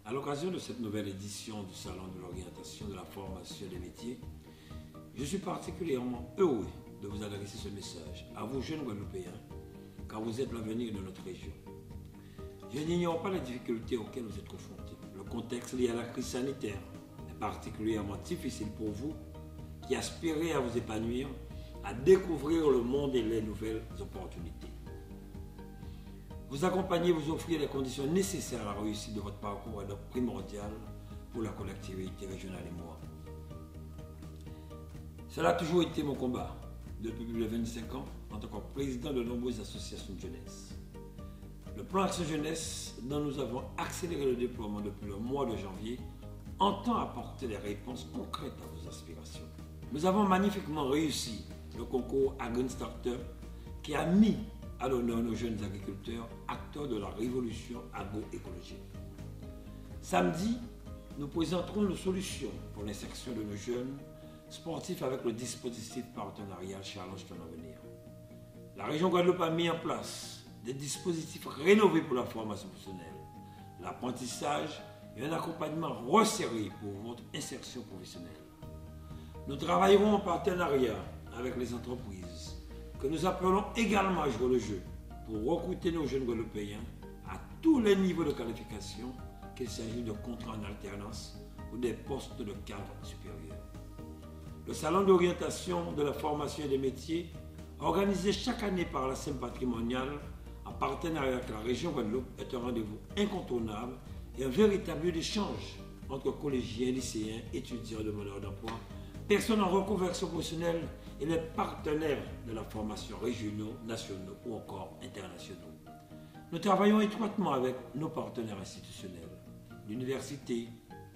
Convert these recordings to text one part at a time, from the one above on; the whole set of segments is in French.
À l'occasion de cette nouvelle édition du Salon de l'orientation de la formation des métiers, je suis particulièrement heureux de vous adresser ce message à vous jeunes Guadeloupéens, car vous êtes l'avenir de notre région. Je n'ignore pas les difficultés auxquelles vous êtes confrontés. Le contexte lié à la crise sanitaire est particulièrement difficile pour vous qui aspirez à vous épanouir, à découvrir le monde et les nouvelles opportunités. Vous accompagner, vous offrir les conditions nécessaires à la réussite de votre parcours est donc primordial pour la collectivité régionale et moi. Cela a toujours été mon combat depuis plus de 25 ans en tant que président de nombreuses associations de jeunesse. Le plan Action Jeunesse, dont nous avons accéléré le déploiement depuis le mois de janvier, entend apporter des réponses concrètes à vos aspirations. Nous avons magnifiquement réussi le concours Green Startup qui a mis à l'honneur nos jeunes agriculteurs, acteurs de la révolution agroécologique. Samedi, nous présenterons nos solutions pour l'insertion de nos jeunes sportifs avec le dispositif partenarial Challenge ton avenir. La région Guadeloupe a mis en place des dispositifs rénovés pour la formation professionnelle, l'apprentissage et un accompagnement resserré pour votre insertion professionnelle. Nous travaillerons en partenariat avec les entreprises que nous appelons également à jouer le jeu pour recruter nos jeunes Guadeloupéens à tous les niveaux de qualification, qu'il s'agisse de contrats en alternance ou des postes de cadre supérieur. Le salon d'orientation de la formation et des métiers, organisé chaque année par la SEM patrimoniale en partenariat avec la région Guadeloupe, est un rendez-vous incontournable et un véritable lieu d'échange entre collégiens, lycéens, étudiants, demandeurs d'emploi, personnes en reconversion professionnelle et les partenaires de la formation régionaux, nationaux ou encore internationaux. Nous travaillons étroitement avec nos partenaires institutionnels, l'université,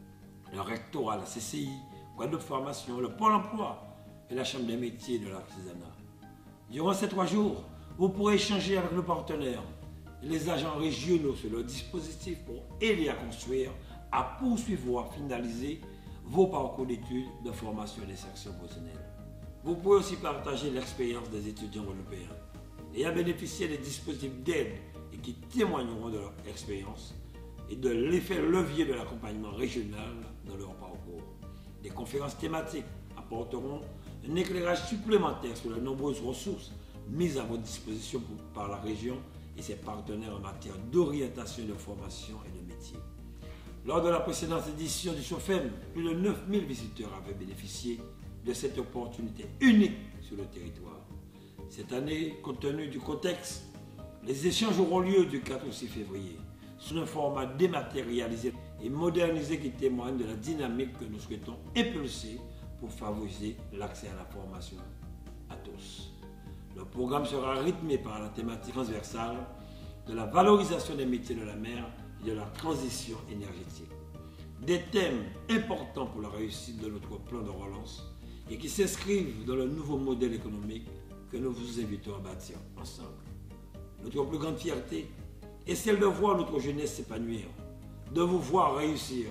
le rectorat, la CCI, Guadeloupe Formation, le Pôle emploi et la Chambre des métiers et de l'artisanat. Durant ces 3 jours, vous pourrez échanger avec nos partenaires et les agents régionaux sur leurs dispositifs pour aider à construire, à poursuivre ou à finaliser vos parcours d'études, de formation et d'insertion professionnelle. Vous pouvez aussi partager l'expérience des étudiants guadeloupéens et à bénéficier des dispositifs d'aide et qui témoigneront de leur expérience et de l'effet levier de l'accompagnement régional dans leur parcours. Des conférences thématiques apporteront un éclairage supplémentaire sur les nombreuses ressources mises à votre disposition par la région et ses partenaires en matière d'orientation, de formation et de métier. Lors de la précédente édition du SOFEM, plus de 9000 visiteurs avaient bénéficié de cette opportunité unique sur le territoire. Cette année, compte tenu du contexte, les échanges auront lieu du 4 au 6 février, sous un format dématérialisé et modernisé qui témoigne de la dynamique que nous souhaitons impulser pour favoriser l'accès à la formation à tous. Le programme sera rythmé par la thématique transversale de la valorisation des métiers de la mer et de la transition énergétique. Des thèmes importants pour la réussite de notre plan de relance et qui s'inscrivent dans le nouveau modèle économique que nous vous invitons à bâtir ensemble. Notre plus grande fierté est celle de voir notre jeunesse s'épanouir, de vous voir réussir.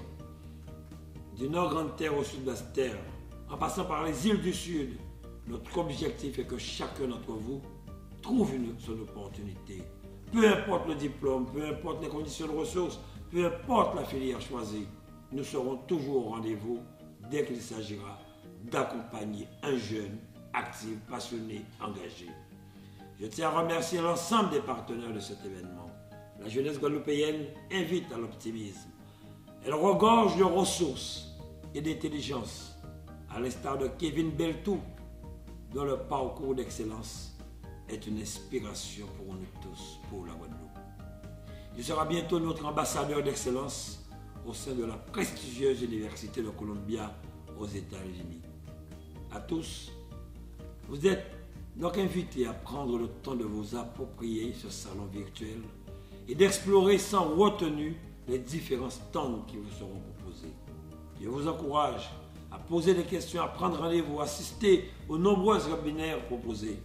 Du nord grande terre au sud basse terre, en passant par les îles du sud, notre objectif est que chacun d'entre vous trouve son opportunité. Peu importe le diplôme, peu importe les conditions de ressources, peu importe la filière choisie, nous serons toujours au rendez-vous dès qu'il s'agira d'accompagner un jeune, actif, passionné, engagé. Je tiens à remercier l'ensemble des partenaires de cet événement. La jeunesse guadeloupéenne invite à l'optimisme. Elle regorge de ressources et d'intelligence, à l'instar de Kevin Beltou, dont le parcours d'excellence est une inspiration pour nous tous, pour la Guadeloupe. Il sera bientôt notre ambassadeur d'excellence au sein de la prestigieuse Université de Columbia aux États-Unis. À tous, vous êtes donc invités à prendre le temps de vous approprier ce salon virtuel et d'explorer sans retenue les différents stands qui vous seront proposés. Je vous encourage à poser des questions, à prendre rendez-vous, à assister aux nombreux webinaires proposés.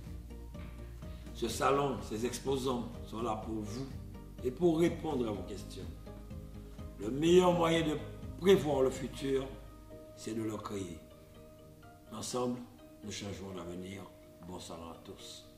Ce salon, ces exposants sont là pour vous et pour répondre à vos questions. Le meilleur moyen de prévoir le futur, c'est de le créer. Ensemble, nous changeons l'avenir. Bon salon à tous.